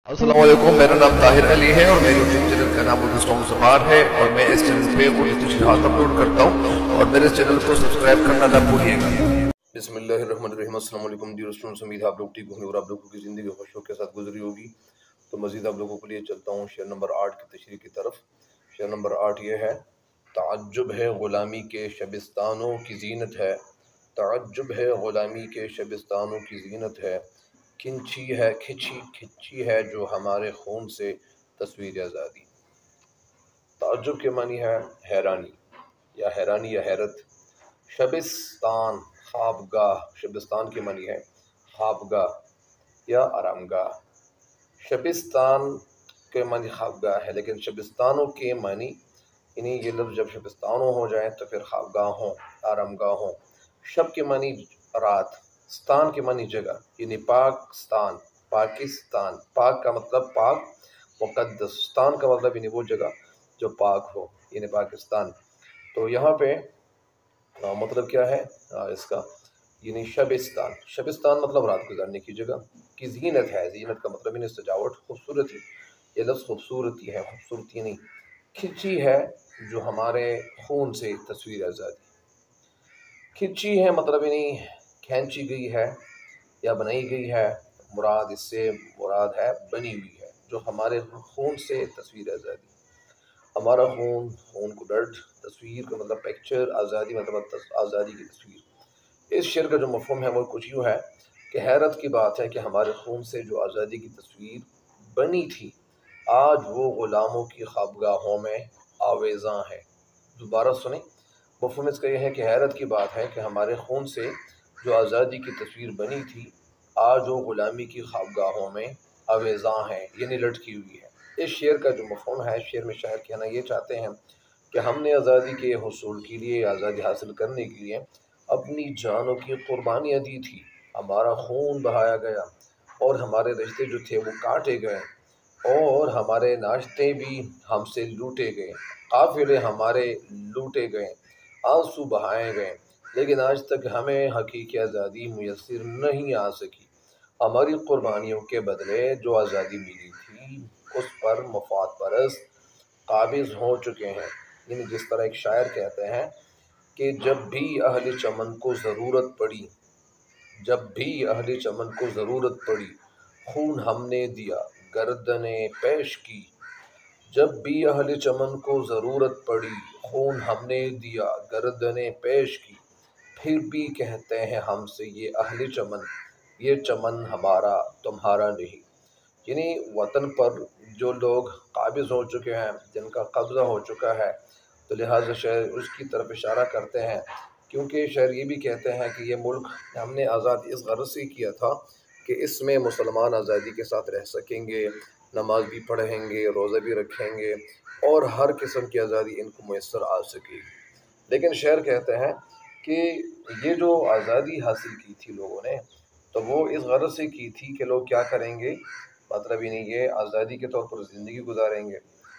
अस्सलाम वालेकुम, मेरा नाम ताहिर अली है और मेरे यूट्यूब चैनल का नाम उर्दू सॉन्ग ज़बान है और मैं इस चैनल पे उर्दू तशरीहात अपलोड करता हूँ और मेरे चैनल को सब्सक्राइब करना ना भूलिएगा। बिस्मिल्लाहिर्रहमानिर्रहीम। अस्सलाम वालेकुम डियर स्टूडेंट्स, उम्मीद है आप लोग ठीक होंगे और आप लोगों की ज़िंदगी खुशियों के साथ गुजरी होगी। तो मज़ीद आप लोगों के लिए चलता हूँ शेर नंबर 8 की तशरीह की तरफ। शेर नंबर 8 ये है, ताज्जुब है ग़ुलामी के शबिस्तानों की ज़ीनत है, ताज्जुब है ग़ुलामी के शबिस्तानों की ज़ीनत है, खिंची है जो हमारे खून से तस्वीर आज़ादी। ताज्जुब के मानी है हैरानी या हैरत। शबिस्तान ख्वाबगाह, शबिस्तान के मानी है ख्वाबगाह या आरामगाह। शबिस्तान के मानी ख्वाबगाह है, लेकिन शबिस्तानों के मानी यानी ये लफ्ज़ जब शबिस्तानों हो जाए तो फिर ख्वाबगाहों, आरामगाहों। शब के मानी रात, स्तान के मानी जगह, यानी पाकिस्तान, पाक का मतलब पाक, मुक़द्दस, स्तान का मतलब यानी वो जगह जो पाक हो, यानी पाकिस्तान। तो यहाँ पे मतलब क्या है इसका, यानी शबिस्तान मतलब रात गुजारने की जगह की ज़ीनत है। ज़ीनत का मतलब यानी सजावट, खूबसूरती। ये लफ्ज़ खूबसूरती है, खूबसूरती नहीं। खिंची है जो हमारे खून से तस्वीर आज़ादी। खिंची है मतलब यानी खींची गई है या बनाई गई है, मुराद है बनी हुई है, जो हमारे खून से तस्वीर आज़ादी। हमारा खून को ब्लड, तस्वीर का मतलब पिक्चर, आज़ादी मतलब आज़ादी की तस्वीर। इस शेर का जो मफ़हूम है वो कुछ यूँ है कि हैरत की बात है कि हमारे खून से जो आज़ादी की तस्वीर बनी थी, आज वो ग़ुलामों की ख्वाबगाहों में आवेज़ां है। दोबारा सुने, मफ़हूम इसका यह है कि हैरत की बात है कि हमारे खून से जो आज़ादी की तस्वीर बनी थी, आज वो ग़ुलामी की ख्वाबगाहों में आवेज़ां है, यानी लटकी हुई है। इस शेर का जो मफ़हूम है, शेर में शायर कहना ये चाहते हैं कि हमने आज़ादी के हुसूल के लिए, आज़ादी हासिल करने के लिए अपनी जानों की कुर्बानियाँ दी थी, हमारा खून बहाया गया और हमारे रिश्ते जो थे वो काटे गए और हमारे नाश्ते भी हमसे लूटे गए, काफ़िले हमारे लूटे गए, आंसू बहाए गए, लेकिन आज तक हमें हकीकी आज़ादी मुयस्सर नहीं आ सकी। हमारी कुर्बानियों के बदले जो आज़ादी मिली थी, उस पर मफाद परस्त काबिज़ हो चुके हैं। यानी जिस तरह एक शायर कहते हैं कि जब भी अहले चमन को ज़रूरत पड़ी, खून हमने दिया, गर्दने पेश की। जब भी अहले चमन को ज़रूरत पड़ी, खून हमने दिया, गर्दने पेश की। फिर भी कहते हैं हमसे ये अहले चमन, ये चमन हमारा तुम्हारा नहीं। यानी वतन पर जो लोग काबिज़ हो चुके हैं, जिनका कब्ज़ा हो चुका है, तो लिहाजा शायर उसकी तरफ इशारा करते हैं, क्योंकि शायर ये भी कहते हैं कि ये मुल्क हमने आज़ाद इस गर्ज़ से किया था कि इसमें मुसलमान आज़ादी के साथ रह सकेंगे, नमाज भी पढ़ेंगे, रोज़ा भी रखेंगे और हर किस्म की आज़ादी इनको मुयस्सर आ सकेगी। लेकिन शायर कहते हैं कि ये जो आज़ादी हासिल की थी लोगों ने, तो वो इस गर्ज़ से की थी कि लोग क्या करेंगे, मतलब यानी ये आज़ादी के तौर पर ज़िंदगी गुजारेंगे।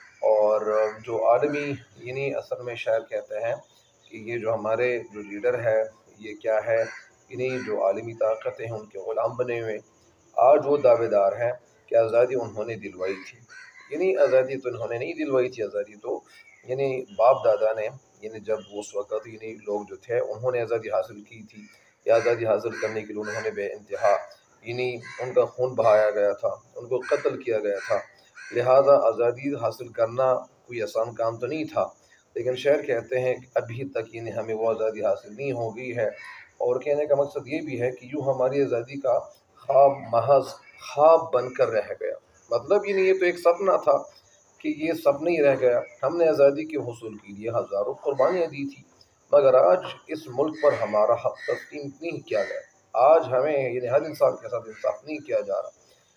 और जो आदमी, यानी असल में शायर कहते हैं कि ये जो हमारे जो लीडर है, ये क्या है, यानी जो आलमी ताकतें हैं उनके ग़ुलाम बने हुए। आज वो दावेदार हैं कि आज़ादी उन्होंने दिलवाई थी, यानी आज़ादी तो उन्होंने नहीं दिलवाई थी, आज़ादी तो यानी बाप दादा ने, यानी जब उस वक़्त यानी लोग जो थे उन्होंने आज़ादी हासिल की थी, या आज़ादी हासिल करने के लिए उन्होंने बेइंतहा यानी उनका खून बहाया गया था, उनको कत्ल किया गया था। लिहाजा आज़ादी हासिल करना कोई आसान काम तो नहीं था। लेकिन शायर कहते हैं कि अभी तक यानी हमें वो आज़ादी हासिल नहीं हो गई है, और कहने का मकसद ये भी है कि यूँ हमारी आज़ादी का ख्वाब महज ख्वाब बनकर रह गया। मतलब ये तो एक सपना था कि ये सपना ही रह गया। हमने आज़ादी के हुसूल के लिए हज़ारों कुर्बानियाँ दी थी, मगर आज इस मुल्क पर हमारा हक तस्लीम नहीं किया गया। आज हमें यानी हर इंसान के साथ इंसाफ नहीं किया जा रहा,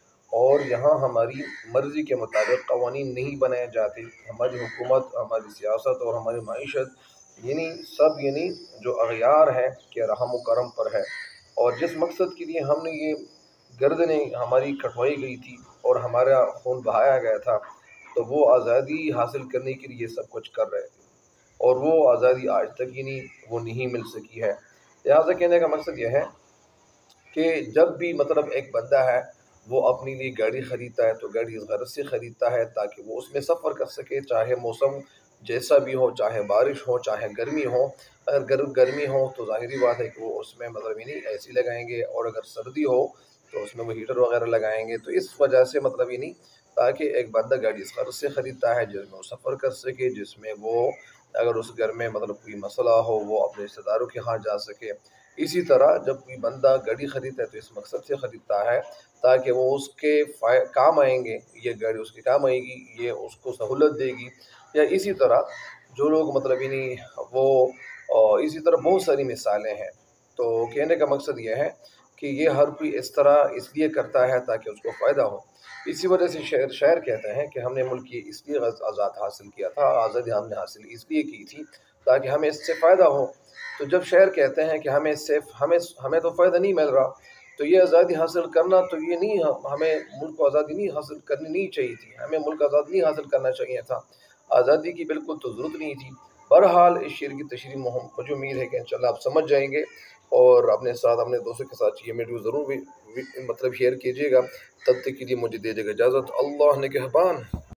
और यहाँ हमारी मर्ज़ी के मुताबिक क़वानीन नहीं बनाए जाते। हमारी हुकूमत, हमारी सियासत और हमारी मईशत यानी सब यानी जो अग़यार है कि रहम व करम पर है, और जिस मकसद के लिए हमने ये गर्दनें हमारी कटवाई गई थी और हमारा खून बहाया गया था, तो वो आज़ादी हासिल करने के लिए सब कुछ कर रहे थे, और वो आज़ादी आज तक यानी वो नहीं मिल सकी है। लिहाजा कहने का मकसद यह है कि जब भी मतलब एक बंदा है وہ اپنے لیے گاڑی خریدتا ہے تو گاڑی اس غرض سے خریدتا ہے تاکہ وہ اس میں سفر کر سکے، چاہے موسم جیسا بھی ہو، چاہے بارش ہو، چاہے گرمی ہو۔ اگر گرمی ہو تو ظاہری بات ہے کہ وہ اس میں مطلب یہ نہیں اے سی لگائیں گے، اور اگر سردی ہو تو اس میں وہ ہیٹر وغیرہ لگائیں گے۔ تو اس وجہ سے مطلب یہ نہیں، تاکہ ایک بندہ گاڑی اس غرض سے خریدتا ہے جس میں وہ سفر کر سکے، جس میں وہ اگر اس گھر میں مطلب کوئی مسئلہ ہو وہ اپنے رشتہ داروں کے ہاں جا سکے۔ اسی طرح جب کوئی بندہ گاڑی خریدتا ہے تو اس مقصد سے خریدتا ہے تاکہ وہ اس کے کام آئیں گے، یہ گاڑی اس کے کام آئے گی، یہ اس کو سہولت دے گی۔ یا اسی طرح جو لوگ مطلب یعنی وہ اسی طرح بہت ساری مثالیں ہیں۔ تو کہنے کا مقصد یہ ہے کہ یہ ہر کوئی اس طرح اس لیے کرتا ہے تاکہ اس کو فائدہ ہو۔ اسی وجہ سے شاعر کہتے ہیں کہ ہم نے ملک کی اس لیے آزاد حاصل کیا تھا، آزادی ہم نے حاصل اس لیے کی تھی تاکہ ہمیں اس سے فائدہ ہو۔ تو جب شاعر کہتے ہیں کہ ہمیں تو فائدہ نہیں مل رہا، تو یہ آزادی حاصل کرنا تو یہ نہیں، ہمیں ملک کو آزادی نہیں حاصل کرنی نہیں چاہیے تھی، ہمیں ملک آزاد نہیں حاصل کرنا چاہیے تھا، آزادی کی بالکل تو ضرورت نہیں تھی۔ بہرحال اس شعر کی تشریح مجھے امید ہے کہ انشاءاللہ آپ سمجھ جائیں گے، اور اپنے ساتھ اپنے دوستوں کے ساتھ یہ ویڈیو ضرور مطلب شیئر کیجیے گا۔ تب تک کے لیے مجھے دیجیے گا اجازت، اللہ نگہبان۔